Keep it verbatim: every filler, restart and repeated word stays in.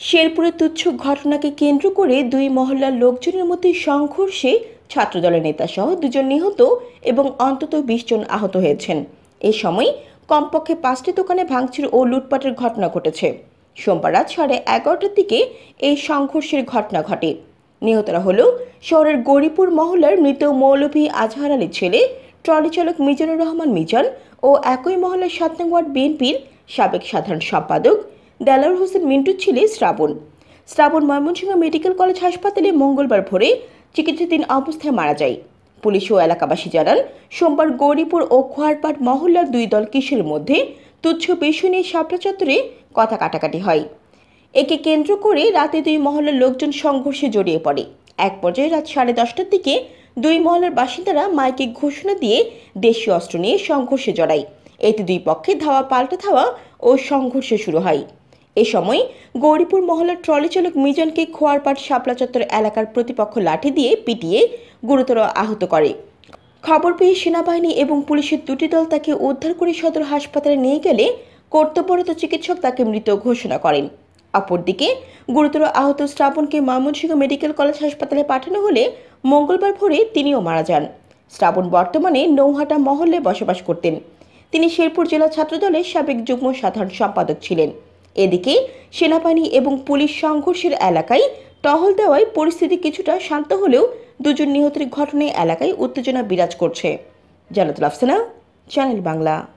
শেরপুরে তুচ্ছ ঘটনাকে কেন্দ্র করে দুই মহল্লার লোকজনের মধ্যে সংঘর্ষে ছাত্রদলের নেতাসহ দুজন নিহত এবং অন্তত বিশ জন আহত হয়েছেন। এ সময় কমপক্ষে পাঁচটি দোকানে ভাঙচুর ও লুটপাটের ঘটনা ঘটেছে। সোমবার রাত সাড়ে এগারোটার দিকে এই সংঘর্ষের ঘটনা ঘটে। নিহতরা হল শহরের গৌরীপুর মহল্লার মৃত মৌলভী আজহার আলীর ছেলে ট্রলি চালক মিজানুর রহমান মিজান ও একই মহল্লার সাত নং ওয়ার্ড বিএনপির সাবেক সাধারণ সম্পাদক দেলাওয়ার হোসেন মিন্টুর ছেলে শ্রাবণ। শ্রাবণ ময়মনসিংহ মেডিকেল কলেজ হাসপাতালে মঙ্গলবার ভোরে চিকিৎসাধীন অবস্থায় মারা যায়। পুলিশ ও এলাকাবাসী জানান, সোমবার গৌরীপুর ও খোয়ারপাট মহল্লার দুই দল কিশোরের মধ্যে তুচ্ছ বিষয় নিয়ে শাপলা চত্বরে কথা কাটাকাটি হয়। একে কেন্দ্র করে রাতে দুই মহল্লার লোকজন সংঘর্ষে জড়িয়ে পড়ে। এক পর্যায়ে রাত সাড়ে দশটার দিকে দুই মহল্লার বাসিন্দারা মাইকে ঘোষণা দিয়ে দেশীয় অস্ত্র নিয়ে সংঘর্ষে জড়ায়। এতে দুই পক্ষে ধাওয়া পাল্টা ধাওয়া ও সংঘর্ষ শুরু হয়। এ সময় গৌরীপুর মহল্লার ট্রলি চালক মিজানকে খোয়ারপাট শাপলা চত্বর এলাকার প্রতিপক্ষ লাঠি দিয়ে পিটিয়ে গুরুতর আহত করে। খবর পেয়ে সেনাবাহিনী এবং পুলিশের দুটি দল তাকে উদ্ধার করে সদর হাসপাতালে নিয়ে গেলে কর্তব্যরত চিকিৎসক তাকে মৃত ঘোষণা করেন। অপরদিকে গুরুতর আহত শ্রাবণকে ময়মনসিংহ মেডিকেল কলেজ হাসপাতালে পাঠানো হলে মঙ্গলবার ভোরে তিনিও মারা যান। শ্রাবণ বর্তমানে নৌহাটা মহল্লে বসবাস করতেন। তিনি শেরপুর জেলা ছাত্রদলের সাবেক যুগ্ম সাধারণ সম্পাদক ছিলেন। এদিকে সেনাবাহিনী এবং পুলিশ সংঘর্ষের এলাকায় টহল দেওয়ায় পরিস্থিতি কিছুটা শান্ত হলেও দুজন নিহতের ঘটনায় এলাকায় উত্তেজনা বিরাজ করছে। জান্নাতুল আফসানা, চ্যানেল বাংলা।